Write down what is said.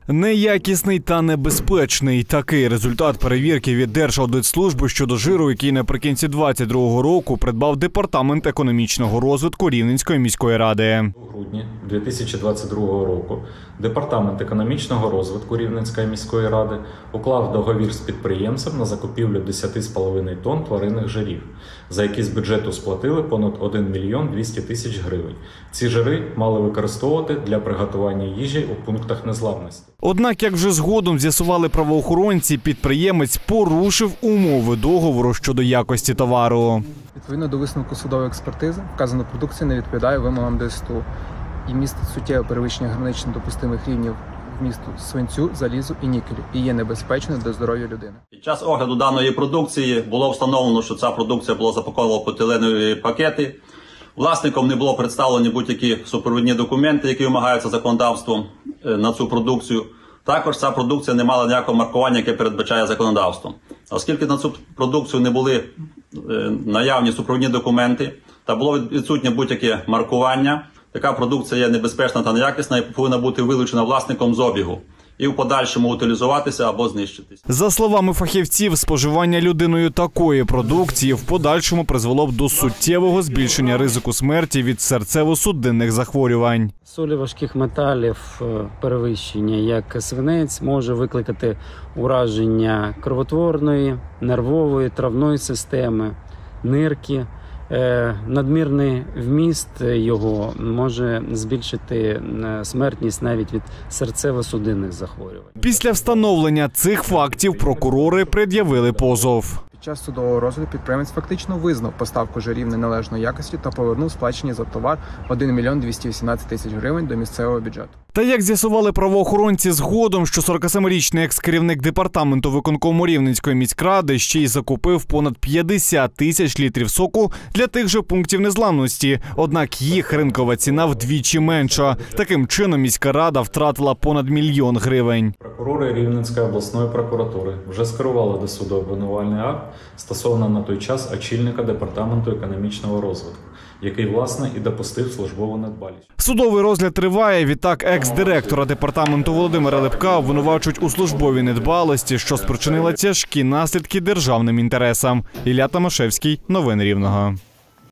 Неякісний та небезпечний – такий результат перевірки від Держаудитслужби щодо жиру, який наприкінці 2022 року придбав Департамент економічного розвитку Рівненської міської ради. У грудні 2022 року Департамент економічного розвитку Рівненської міської ради уклав договір з підприємцем на закупівлю 10,5 тонн тваринних жирів, за які з бюджету сплатили понад 1 мільйон 200 тисяч гривень. Ці жири мали використовувати для приготування їжі у пунктах незламності. Однак, як вже згодом з'ясували правоохоронці, підприємець порушив умови договору щодо якості товару. Відповідно до висновку судової експертизи, вказана продукція не відповідає вимогам ДСТУ і містить суттєве перевищення гранично допустимих рівнів вмісту свинцю, залізу і нікелю і є небезпечною для здоров'я людини. Під час огляду даної продукції було встановлено, що ця продукція була запакована в поліетиленові пакети. Власником не було представлені будь-які супровідні документи, які вимагаються законодавством на цю продукцію. Також ця продукція не мала ніякого маркування, яке передбачає законодавством. Оскільки на цю продукцію не були наявні супровідні документи та було відсутнє будь-яке маркування, така продукція є небезпечна та неякісна і повинна бути вилучена власником з обігу і в подальшому утилізуватися або знищитися. За словами фахівців, споживання людиною такої продукції в подальшому призвело б до суттєвого збільшення ризику смерті від серцево-судинних захворювань. Солі важких металів перевищення, як свинець, може викликати ураження кровотворної, нервової, травної системи, нирки. Надмірний вміст його може збільшити смертність навіть від серцево-судинних захворювань. Після встановлення цих фактів прокурори пред'явили позов. Під час судового розгляду підприємець фактично визнав поставку жирів неналежної якості та повернув сплачені за товар 1 мільйон 218 тисяч гривень до місцевого бюджету. Та як з'ясували правоохоронці згодом, що 47-річний екс-керівник департаменту виконкому Рівненської міськради ще й закупив понад 50 тисяч літрів соку для тих же пунктів незламності. Однак їх ринкова ціна вдвічі менша. Таким чином міська рада втратила понад 1 мільйон гривень. Прокурори Рівненської обласної прокуратури вже скерували до суду обвинувальний акт стосовно на той час очільника Департаменту економічного розвитку, який, власне, і допустив службову недбалість. Судовий розгляд триває. Відтак, екс-директора департаменту Володимира Лепка обвинувачують у службовій недбалості, що спричинила тяжкі наслідки державним інтересам. Ілля Томашевський. Новини Рівного.